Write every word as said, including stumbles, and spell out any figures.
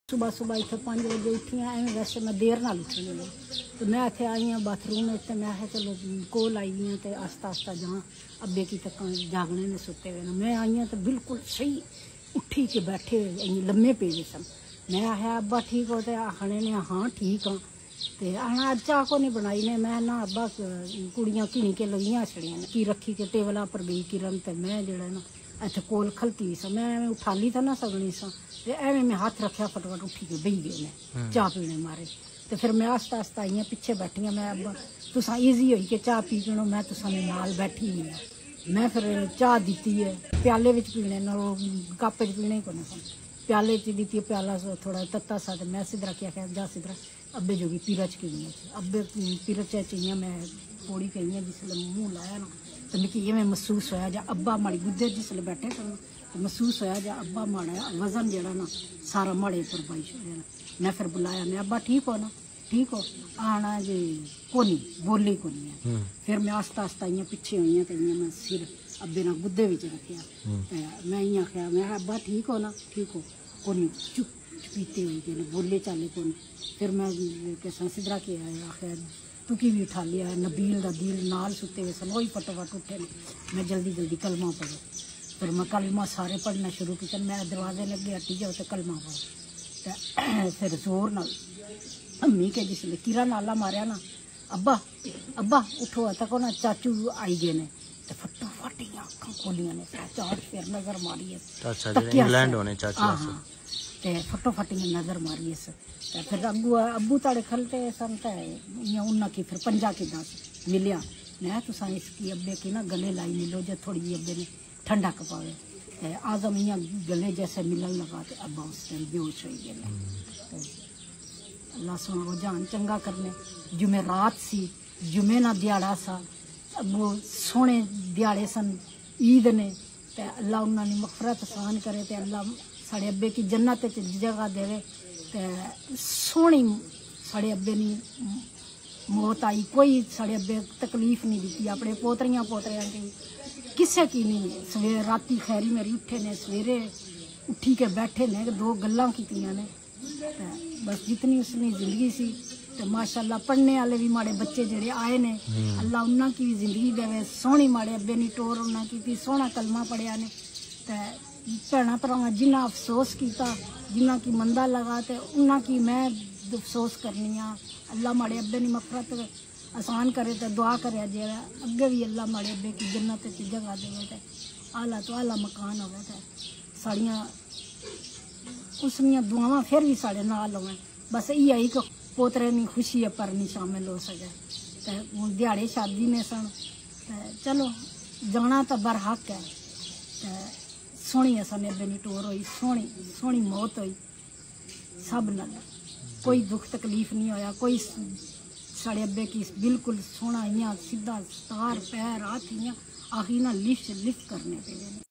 सुबह सुबह इतने पाँच बजे उठी हाँ, एवं वैसे मैं देर नाल उठी नहीं तो मैं इतने आई हाँ बाथरूम में तो मैं चलो कोल आई हाँ तो आस्ता आस्ता जहाँ अब्बे की तक जागने ने सुते हुए मैं आई हाँ तो बिल्कुल सही उठी के बैठे हुए लम्बे पे सन। मैं आया अब्बा ठीक हो तो आखने ने हाँ ठीक हाँ तो आना अज चाह को नहीं बनाई ने मैं ना अब्बा कुड़ियाँ घिनी के लगियां छड़ियां ने की रखी के टेबल पर गई किरण तो मैं जड़ा ना इतने कोल खलती सा मैं उठाली था ना सगनी सा ते एवं मैं हाथ रखा फटाफट उठी के बही गए ने चाह पीने मारे तो फिर मैं आस्ता आस्ता आई पिछे बैठी मैं अब्बा तुसा ईजी हुई कि चाह पी पीनो मैं तुसा नाल बैठी हुई है। मैं फिर चाह दी है प्याले विच पीने कप च पीने ही कोने सन प्याले च दी प्याला थोड़ा तत्ता सा तो मैं सिद्धरा क्या कह जा सिद्धरा अब्बे जोगी पीरच की अब्बे पीरच चाहिए मैं थोड़ी कही है जिसले मुँह लाया ना तो मिगी इवें महसूस होया जा अब्बा माड़ी गुद्दे जिसले बैठे सन तो महसूस होया जा अब्बा माड़ा वजन जड़ा ना सारा माड़े पर पाई छोड़े। मैं फिर बुलाया मैं अब्बा ठीक हो ना ठीक हो आना जी कोनी बोली कोनी है। फिर मैं आस्ता आस्ता इं पिछे हुई तो इं मैं सिर अब्बे ना गुद्दे विच रखिया मैं इं आख्या मैं अब्बा ठीक हो ना ठीक हो कोनी चुप पीते हुई गए बोले चाले कोनी। फिर मैं कैसा सिद्धरा के आया आखिर तू की भी उठा लिया नबील दा दिल नाल सुते हुए सन वही फटाफट उठे मैं जल्दी जल्दी कलमा पढ़ो फिर मैं कलमा सारे पढ़ना शुरू किया मैं दरवाजे लगे हटी जाओ तो कलमा पढ़ो तो फिर जोर नाल अम्मी के जिसले कीरा नाला मारिया ना अब्बा अब्बा उठो तक ना चाचू आई गए ने तो फटाफट अखा खोलिया ने चार फिर नजर मारी ते फटोफट नजर मारी तो फिर अबू अबू ताड़े खलते सन तो उन्ना की फिर पंजा कि मिलिया मैं तुसा इसकी अब्बे की ना गले लाई मिलो जो थोड़ी जी अब्बे ने ठंडा कपावे तो आजम इं गले जैसे मिलन लगा तो अब्बा उस टाइम बेहोश हो गए। अल्लाह सोना वो जान चंगा करने जुमे रात सी जुमे ना दिहाड़ा सा वो सोने दिहाड़े सन ईद ने तो अल्लाह उन्होंने मगफरत आसान करे तो अल्लाह साढ़े अब्बे की जन्नत जगह देवे तो सोहनी साढ़े अब्बे नी मौत आई कोई साढ़े अब्बे तकलीफ नहीं दी अपने पोतरियां पोतरियां की किसी की नहीं। सवेरे राती खैरी मेरी उठे ने सवेरे उठी के बैठे ने दो गल्लां कीतियां ने बस जितनी उसने जिंदगी सी तो माशाअल्लाह पढ़ने वाले भी माड़े बच्चे जेड़े आए ने अल्लाह उन्होंने की भी जिंदगी देवे सोहनी माड़े अब्बे नी टोर उन्होंने की सोहना कलमा पढ़िया ने तो भैन भरावां जिन्ना अफसोस किया जिन्ना की मंदा लगा तो उन्ना की मैं अफसोस करनी हाँ। अल्लाह माड़े अब्बे नी मगफरत आसान करे तो दुआ करे जे अगे भी अल्लाह माड़े अब्बे की जन्नत जगह देवे तो आला तो आला मकान होवे तो साड़ियाँ उसनियां दुआवां फिर भी साढ़े नाल होवे बस इह ही कि पोतरे नी खुशी पर नहीं शामिल हो सके तो हूँ दिहाड़े शादी ने सन तो चलो जाना तो बरहक है तो सोहनी असां अब्बे नी टोर हुई सोहनी सोहनी मौत हुई सब नाल कोई दुख तकलीफ नहीं होया कोई साढ़े अब्बे की बिल्कुल सोहना इं सीधा तार पैर हाथ इं आखी ना लिफ्ट लिफ्ट करने पे।